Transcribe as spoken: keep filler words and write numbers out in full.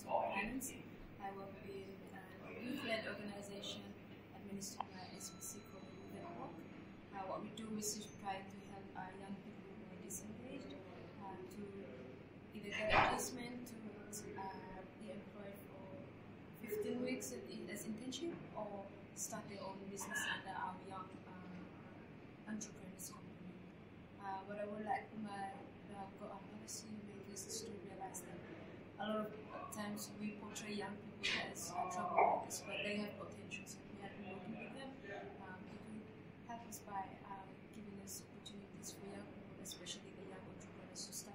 Office of Finance. I work with a youth-led organization administered by S B C called Youth at Work. Uh, what we do is to try to help uh, young people who are disengaged uh, to either get adjustment to uh, be employed for fifteen weeks as internship or start their own business under our young uh, entrepreneurs company. Uh, what I would like my uh, policy makers is to realize that a lot of times we portray young people as uh, troublemakers, but they have potential. So we have been working with them. Um, they could help us by uh, giving us opportunities for young people, especially the young entrepreneurs, to start